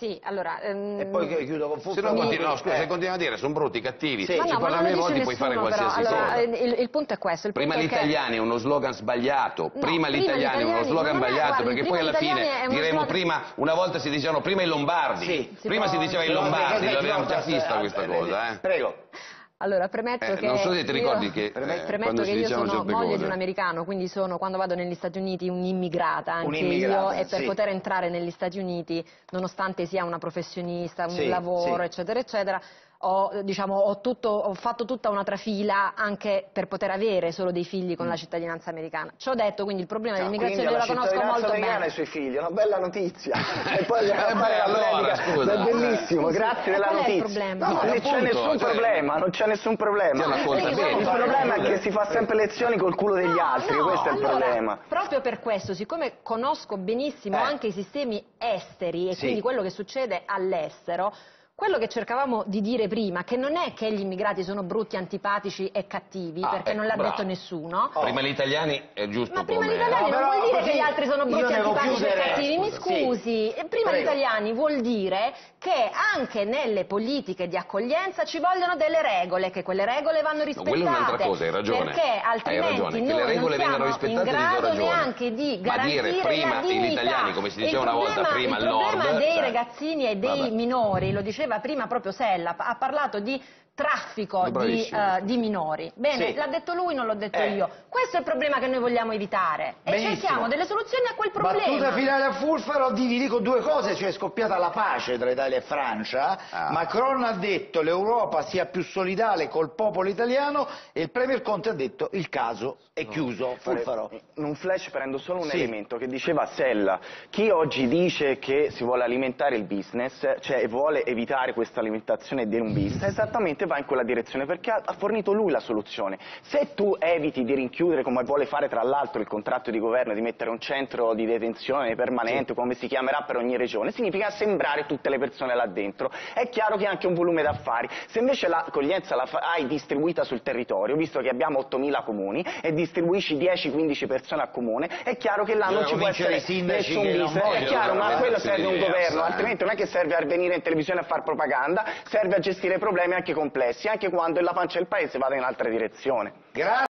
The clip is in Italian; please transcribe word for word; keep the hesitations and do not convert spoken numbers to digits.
Sì, allora... Ehm... E poi chiudo con Fuffa. Se no, continua, no, scusa, eh. se continua a dire sono brutti, cattivi, sì. Ma no, cinquanta mila voti puoi fare qualsiasi però, cosa. allora, il, il punto è questo. Il prima punto gli italiani è uno slogan sbagliato, no, prima gli italiani è uno slogan sbagliato, perché poi alla fine diremo prima, una volta si dicevano prima i lombardi, sì, prima si, si diceva i lombardi, l'abbiamo già vista questa cosa. Eh. Prego. Allora, premetto eh, che non so se ti ricordi io, che, eh, premetto che io sono moglie cose. di un americano, quindi sono, quando vado negli Stati Uniti, un'immigrata anche un io, e per sì. poter entrare negli Stati Uniti, nonostante sia una professionista, un sì, lavoro, sì. eccetera, eccetera, ho, diciamo, ho, tutto, ho fatto tutta una trafila anche per poter avere solo dei figli con mm. la cittadinanza americana. Ciò detto, quindi il problema no, dell'immigrazione io la conosco molto bene. I suoi figli, è una bella notizia. E poi eh beh, allora, scusa. È bellissimo, scusi, grazie della notizia. È il problema? No, no, non c'è nessun cioè... problema, non c'è nessun problema. No, il problema è che si fa sempre lezioni col culo degli no, altri, no, questo è allora, il problema. Proprio per questo, siccome conosco benissimo eh. anche i sistemi esteri e sì. quindi quello che succede all'estero, quello che cercavamo di dire prima, che non è che gli immigrati sono brutti, antipatici e cattivi, ah, perché eh, non l'ha bravo. detto nessuno. Oh. Prima gli italiani è giusto. Ma prima come... gli italiani no, non vuol dire che gli altri sono brutti, antipatici chiudere. e cattivi, mi scusi. Sì. Prima Prego. gli italiani vuol dire che anche nelle politiche di accoglienza ci vogliono delle regole, che quelle regole vanno rispettate. No, quella è un'altra cosa, hai ragione. Perché altrimenti hai ragione. noi che le regole non vengano siamo in rispettate grado di neanche di garantire Ma dire prima la dignità. gli italiani, come si diceva una volta prima al nord. Il problema dei cioè... ragazzini e dei Vabbè. minori, lo diceva prima proprio Sella, ha parlato di traffico di, uh, di minori. Bene, sì. l'ha detto lui, non l'ho detto eh. io. Questo è il problema che noi vogliamo evitare. Benissimo. E cerchiamo delle soluzioni a quel problema. Battuta finale a Fulfaro, vi dico due cose, cioè è scoppiata la pace tra Italia e Francia, ah. Macron ha detto l'Europa sia più solidale col popolo italiano e il Premier Conte ha detto il caso è chiuso. Fulfaro. In un flash prendo solo un sì. elemento che diceva Sella. Chi oggi dice che si vuole alimentare il business, cioè vuole evitare questa alimentazione di un business, esattamente va in quella direzione, perché ha fornito lui la soluzione. Se tu eviti di rinchiudere, come vuole fare tra l'altro il contratto di governo, di mettere un centro di detenzione permanente, sì. come si chiamerà per ogni regione, significa sembrare tutte le persone là dentro. È chiaro che ha anche un volume d'affari. Se invece l'accoglienza la hai distribuita sul territorio, visto che abbiamo ottomila comuni, e distribuisci dieci quindici persone a comune, è chiaro che là non ci può essere nessun business. È chiaro, ma a quello serve un governo, altrimenti non è che serve a venire in televisione a fare propaganda, serve a gestire problemi anche complessi, anche quando la pancia del paese vada in altra direzione. Grazie.